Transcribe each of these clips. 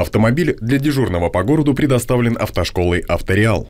Автомобиль для дежурного по городу предоставлен автошколой «Авториал».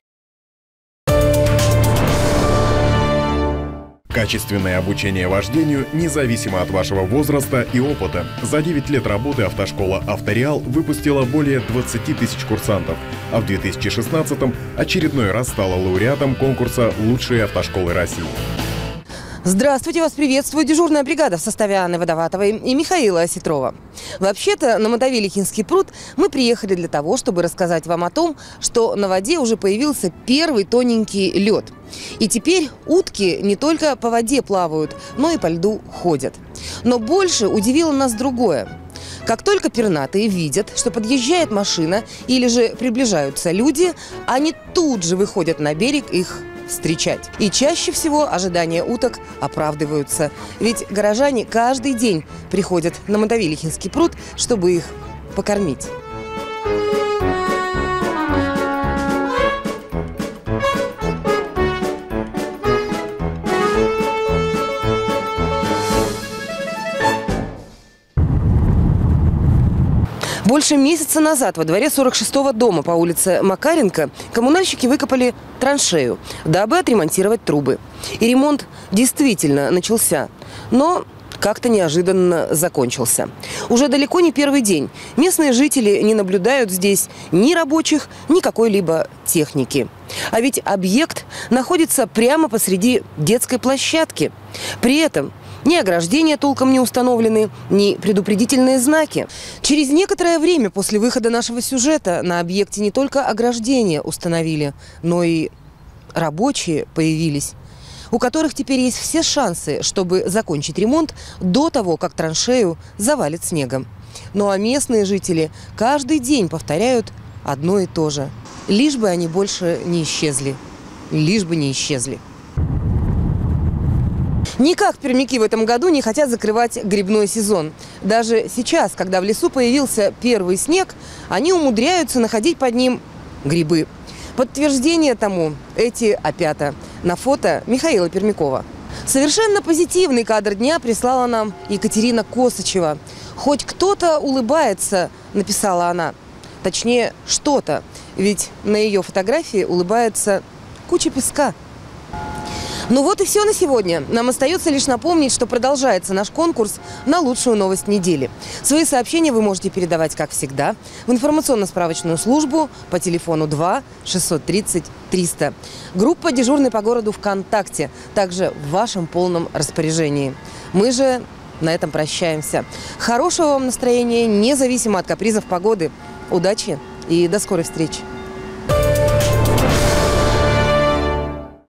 Качественное обучение вождению независимо от вашего возраста и опыта. За 9 лет работы автошкола «Авториал» выпустила более 20 тысяч курсантов, а в 2016-м очередной раз стала лауреатом конкурса «Лучшие автошколы России». Здравствуйте, вас приветствует дежурная бригада в составе Анны Водоватовой и Михаила Осетрова. Вообще-то на Мотовилихинский пруд мы приехали для того, чтобы рассказать вам о том, что на воде уже появился первый тоненький лед. И теперь утки не только по воде плавают, но и по льду ходят. Но больше удивило нас другое. Как только пернатые видят, что подъезжает машина или же приближаются люди, они тут же выходят на берег их встречать. И чаще всего ожидания уток оправдываются. Ведь горожане каждый день приходят на Мотовилихинский пруд, чтобы их покормить. Больше месяца назад во дворе 46-го дома по улице Макаренко коммунальщики выкопали траншею, дабы отремонтировать трубы. И ремонт действительно начался, но как-то неожиданно закончился. Уже далеко не первый день местные жители не наблюдают здесь ни рабочих, ни какой-либо техники. А ведь объект находится прямо посреди детской площадки. При этом ни ограждения толком не установлены, ни предупредительные знаки. Через некоторое время после выхода нашего сюжета на объекте не только ограждения установили, но и рабочие появились, у которых теперь есть все шансы, чтобы закончить ремонт до того, как траншею завалит снегом. Ну а местные жители каждый день повторяют одно и то же. Лишь бы они больше не исчезли. Лишь бы не исчезли. Никак пермяки в этом году не хотят закрывать грибной сезон. Даже сейчас, когда в лесу появился первый снег, они умудряются находить под ним грибы. Подтверждение тому эти опята. На фото Михаила Пермякова. Совершенно позитивный кадр дня прислала нам Екатерина Косачева. «Хоть кто-то улыбается», – написала она. Точнее, что-то. Ведь на ее фотографии улыбается куча песка. Ну вот и все на сегодня. Нам остается лишь напомнить, что продолжается наш конкурс на лучшую новость недели. Свои сообщения вы можете передавать, как всегда, в информационно-справочную службу по телефону 2 630 300. Группа «Дежурный по городу» ВКонтакте также в вашем полном распоряжении. Мы же на этом прощаемся. Хорошего вам настроения, независимо от капризов погоды. Удачи и до скорой встречи.